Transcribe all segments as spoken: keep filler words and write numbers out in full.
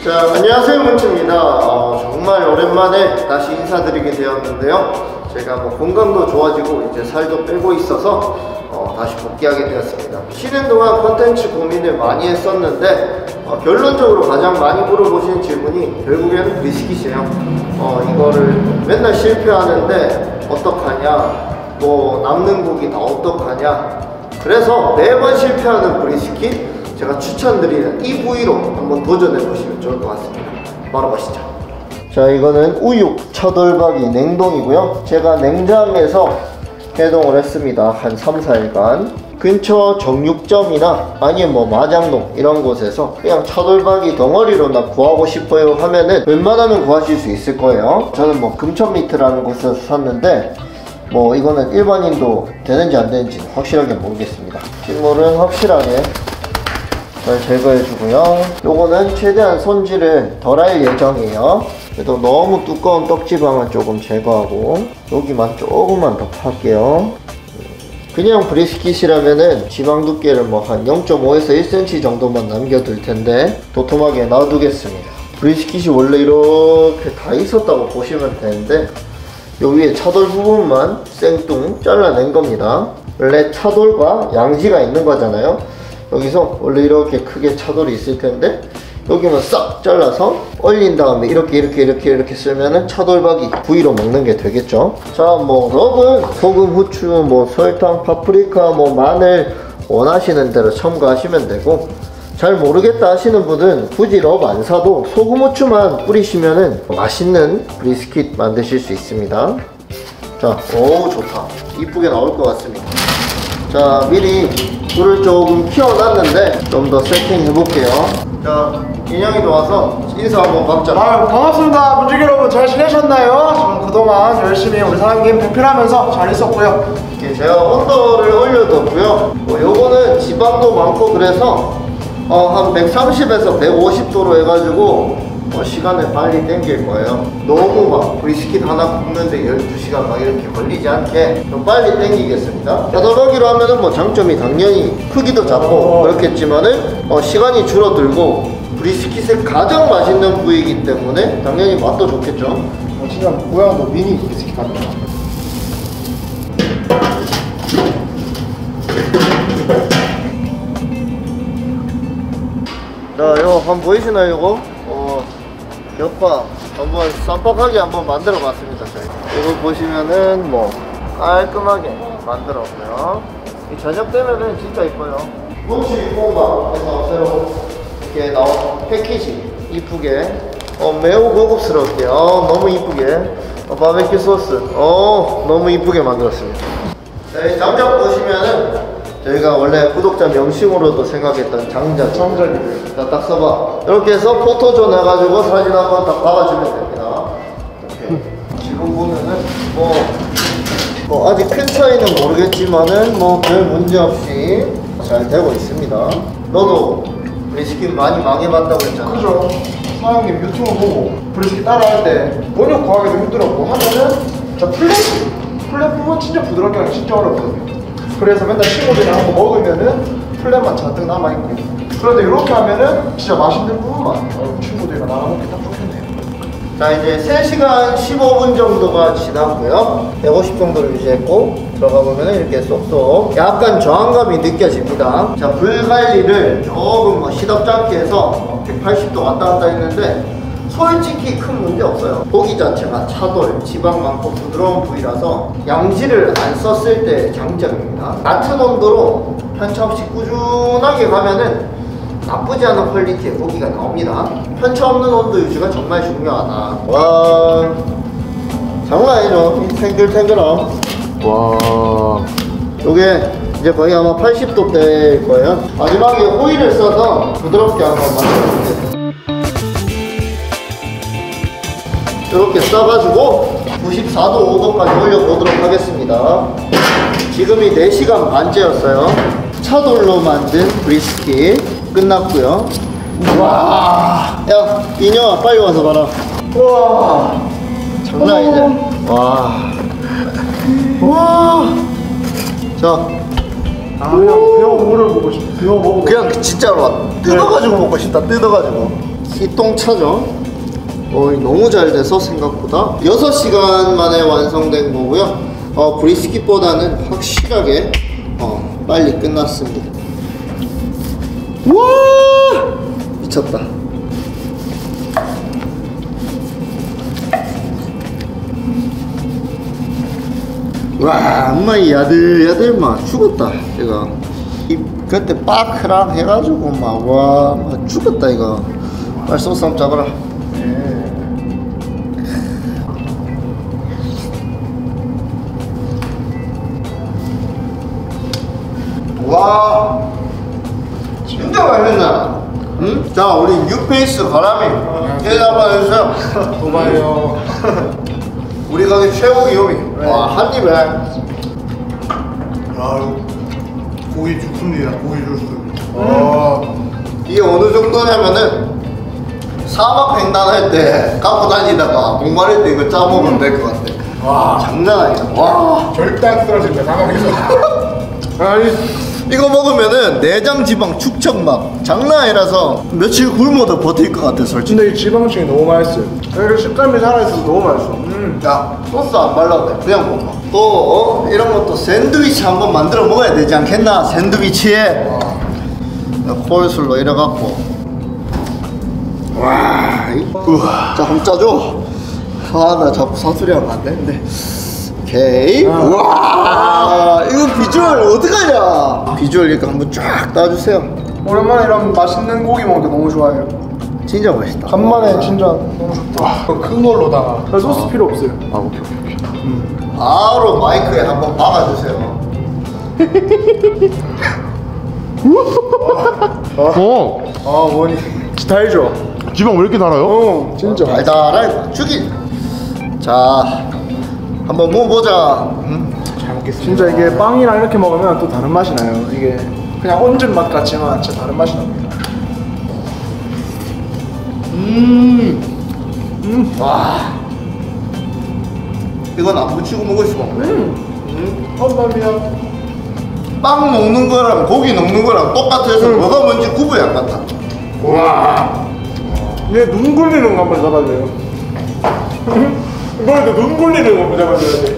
자, 안녕하세요, 문치입니다. 어, 정말 오랜만에 다시 인사드리게 되었는데요. 제가 뭐 건강도 좋아지고 이제 살도 빼고 있어서 어, 다시 복귀하게 되었습니다. 쉬는 동안 컨텐츠 고민을 많이 했었는데 어, 결론적으로 가장 많이 물어보시는 질문이 결국에는 브리스킷이에요. 어, 이거를 맨날 실패하는데 어떡하냐, 뭐 남는 고기 다 어떡하냐. 그래서 매번 실패하는 브리스킷 제가 추천드리는 이 부위로 한번 도전해보시면 좋을 것 같습니다. 바로 가시죠. 자, 이거는 우육 차돌박이 냉동이고요. 제가 냉장에서 해동을 했습니다. 한 삼, 사 일간 근처 정육점이나 아니면 뭐 마장동 이런 곳에서 그냥 차돌박이 덩어리로 나 구하고 싶어요 하면은 웬만하면 구하실 수 있을 거예요. 저는 뭐 금천미트라는 곳에서 샀는데 뭐 이거는 일반인도 되는지 안 되는지 확실하게 모르겠습니다. 식물은 확실하게 잘 제거해주고요. 요거는 최대한 손질을 덜 할 예정이에요. 그래도 너무 두꺼운 떡지방은 조금 제거하고 여기만 조금만 더 팔게요. 그냥 브리스킷이라면은 지방 두께를 뭐 한 영 점 오에서 일 센티미터 정도만 남겨둘 텐데 도톰하게 놔두겠습니다. 브리스킷이 원래 이렇게 다 있었다고 보시면 되는데 요 위에 차돌 부분만 생뚱 잘라낸 겁니다. 원래 차돌과 양지가 있는 거잖아요. 여기서 원래 이렇게 크게 차돌이 있을 텐데 여기만 싹 잘라서 얼린 다음에 이렇게 이렇게 이렇게 이렇게 쓰면은 차돌박이 부위로 먹는 게 되겠죠. 자, 뭐 럽은 소금, 후추, 뭐 설탕, 파프리카, 뭐 마늘 원하시는 대로 첨가하시면 되고, 잘 모르겠다 하시는 분은 굳이 럽 안 사도 소금, 후추만 뿌리시면은 맛있는 브리스킷 만드실 수 있습니다. 자, 오 좋다. 이쁘게 나올 것 같습니다. 자, 미리 불을 조금 키워놨는데 좀 더 세팅해 볼게요. 자, 인형이도 와서 인사 한번 받자. 아유, 반갑습니다. 문지기 여러분, 잘 지내셨나요? 저는 그동안 열심히 우리 사장님 배필하면서 잘 있었고요. 이렇게 제가 온도를 올려뒀고요. 뭐 요거는 지방도 많고 그래서 어, 한 백삼십에서 백오십 도로 해가지고 어, 시간을 빨리 땡길 거예요. 너무 막 브리스킷 하나 굽는데 열두 시간 막 이렇게 걸리지 않게 좀 빨리 땡기겠습니다. 차돌박이로 하면은 뭐 장점이 당연히 크기도 작고 어. 그렇겠지만은 어, 시간이 줄어들고 브리스킷의 가장 맛있는 부위이기 때문에 당연히 맛도 좋겠죠. 어, 진짜 모양도 미니 브리스킷 같네요. 자, 이거 한번 보이시나요, 이거? 어, 겹밥 한번 쌈박하게 한번 만들어 봤습니다. 저희 이거 보시면은 뭐 깔끔하게 만들었고요. 이 저녁 되면은 진짜 이뻐요. 뭉치 콩밥에서 새로 이렇게 나온 패키지 이쁘게 어, 매우 고급스럽게 어, 너무 이쁘게 어, 바베큐 소스 어, 너무 이쁘게 만들었습니다. 자, 이 장작 보시면은 저희가 원래 구독자 명칭으로도 생각했던 장작. 장작이에요. 자, 딱 써봐. 이렇게 해서 포토존 해가지고 사진 한번 딱 박아주면 됩니다. 이렇게. 지금 보면은 뭐, 뭐 아직 큰 차이는 모르겠지만은 뭐 별 문제 없이 잘 되고 있습니다. 너도 브리스킷 많이 망해봤다고 했잖아. 그죠? 사장님 유튜브 보고 브리스킷 따라할 때 번역 구하기도 힘들었고 하면은 저 플랫 플랫 부분 진짜 부드럽게 하기 진짜 어렵거든요. 그래서 맨날 친구들이랑 한번 먹으면은 플랫만 잔뜩 남아있고, 그런데 이렇게 하면은 진짜 맛있는 부분만 어, 친구들이랑 나눠먹기 딱 좋겠네요. 자, 이제 세 시간 십오 분 정도가 지났고요. 백오십 정도를 유지했고 들어가 보면은 이렇게 쏙쏙 약간 저항감이 느껴집니다. 자, 불 관리를 조금 뭐 시덥지 않게 해서 백팔십 도 왔다 갔다 했는데 솔직히 큰 문제 없어요. 고기 자체가 차돌, 지방 많고 부드러운 부위라서 양지를 안 썼을 때 장점입니다. 같은 온도로 편차 없이 꾸준하게 가면은 나쁘지 않은 퀄리티의 고기가 나옵니다. 편차 없는 온도 유지가 정말 중요하다. 와, 장난 아니죠? 탱글탱글함. 와, 요게 이제 거의 아마 팔십 도대일 거예요. 마지막에 오일을 써서 부드럽게 한번 만들어볼게요. 이렇게 싸가지고 구십사 도 오 도까지 올려보도록 하겠습니다. 지금이 네 시간 반째였어요. 차돌로 만든 브리스킷 끝났고요. 와, 야 인형아 빨리 와서 봐라. 와, 장난 아니지? 와, 와. 자, 아, 그냥 배워 물을 보고 싶어. 배워 먹고 그냥 진짜로 뜯어가지고 먹고 싶다. 뜯어가지고. 기똥차죠. 어, 너무 잘 돼서 생각보다 여섯 시간 만에 완성된 거고요. 어, 브리스킷보다는 확실하게 어, 빨리 끝났습니다. 와! 미쳤다. 와, 엄마 이 야들야들 막 죽었다 이거. 이 그때 빠크랑 해가지고 막 와 막 죽었다 이거. 빨리 소스 한번 잡아라. 와, 진짜 맛있나? 응? 자, 우리 뉴페이스 가라미 일 한번 해주세요. 고마워요. 우리 가게 최고 기업이. 네. 와, 한 입에. 야, 고기 죽습니다. 고기 주스. 아, 이게 어느 정도냐면은 사막 횡단할 때 갖고 다니다가 목마를 때 이거 짜먹으면 될 것 같아. 와, 장난 아니다. 와, 절대 안 쓰러집니다. 상황에서. 아니 이거 먹으면은 내장 지방 축적 막 장난 아니라서 며칠 굶어도 버틸 것 같아 솔직히. 근데 이 지방층이 너무 맛있어요. 이렇게 식감이 살아있어서 너무 맛있어. 음. 야, 소스 안 발라도 돼. 그냥 먹어. 또 어? 이런 것도 샌드위치 한번 만들어 먹어야 되지 않겠나? 샌드위치에 콜슬로 이래갖고. 와, 이- 우와. 자, 한번 짜줘. 아, 나 자꾸 사투리 하면 안 되는데. 오케이. 우와, 이거 비주얼 어떡하냐? 비주얼 이렇게 한번 쫙 따주세요. 오랜만에 이런 맛있는 고기 먹는 게 너무 좋아요. 진짜 맛있다. 간만에 진짜 너무 좋다. 큰 걸로다가. 별 소스 필요 없어요. 아, 오케이, 오케이. 바로 마이크에 한번 박아주세요. 어, 아, 원이 스타일죠? 지방 왜 이렇게 달아요? 어, 진짜. 달달한 죽이. 자, 한번 먹어보자. 응? 잘 먹겠습니다. 진짜 이게 빵이랑 이렇게 먹으면 또 다른 맛이 나요. 이게 그냥 얹은 맛 같지만 진짜 다른 맛이 납니다. 음, 음, 와, 이건 안 붙이고 먹을 수가 없네. 음. 감사합니다. 빵 먹는 거랑 고기 먹는 거랑 똑같아서 뭐가 뭔지 구분이 안 간다. 와, 얘 눈 굴리는 거 한번 잡아줘요. 이번에도 눈 굴리는 거 한번 잡아줘야 돼.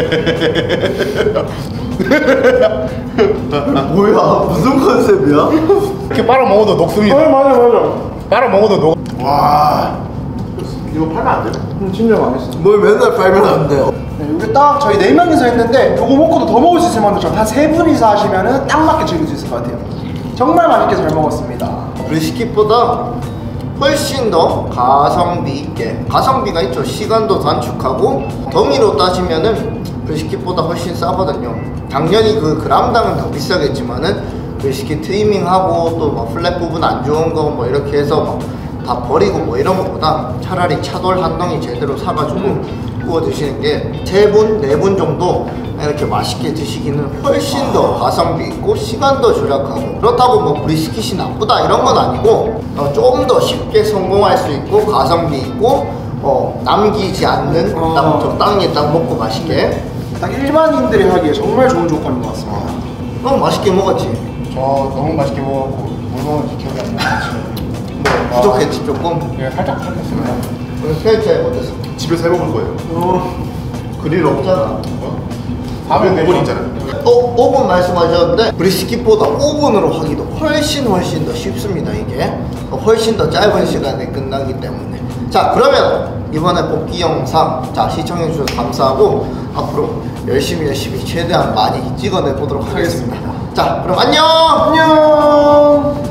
뭐야, 무슨 컨셉이야? 이렇게 빨아 먹어도 어, 녹습니다. 맞아, 맞아. 빨아 먹어도 녹. 와, 이거 팔면 안 돼요? 음, 진짜 맛있어. 뭘 맨날 팔면 안 돼요. 네, 이게 딱 저희 네 명이서 했는데 요거 먹고도 더 먹을 수 있을 만큼 한 세 분이서 하시면은 딱 맞게 즐길 수 있을 것 같아요. 정말 맛있게 잘 먹었습니다. 브리스킷보다 훨씬 더 가성비 있게, 가성비가 있죠. 시간도 단축하고 덩이로 따지면은 브리스킷보다 훨씬 싸거든요. 당연히 그 그람당은 더 비싸겠지만은 브리스킷 트리밍하고 또 뭐 플랫 부분 안 좋은 거 뭐 이렇게 해서 막 다 버리고 뭐 이런 것보다 차라리 차돌 한 덩이 제대로 사가지고 구워 드시는 게 세 분, 네 분 정도 이렇게 맛있게 드시기는 훨씬 더 가성비 있고 시간도 절약하고, 그렇다고 뭐 브리스킷이 나쁘다 이런 건 아니고 어, 조금 더 쉽게 성공할 수 있고 가성비 있고 어, 남기지 않는 어. 딱 적당히 딱 먹고 맛있게. 딱 일반인들이 하기에 정말 좋은 조건인 것 같습니다. 너무 맛있게 먹었지. 저 너무 맛있게 먹었고 뭘 먹었는지 기억이 안 나요. 뭐 부족했지 조금. 네, 살짝 부족했습니다. 오늘 스테이크에 어땠어? 집에서 해먹을 거예요. 어, 그릴 없잖아. 다음에 오븐 있잖아요. 어, 오븐 말씀하셨는데 브리스킷보다 오븐으로 하기도 훨씬 훨씬 더 쉽습니다. 이게 훨씬 더 짧은 시간에 끝나기 때문에. 자, 그러면 이번에 복귀 영상 자 시청해 주셔서 감사하고 앞으로 열심히 열심히 최대한 많이 찍어내 보도록 하겠습니다. 자, 그럼 안녕. 안녕.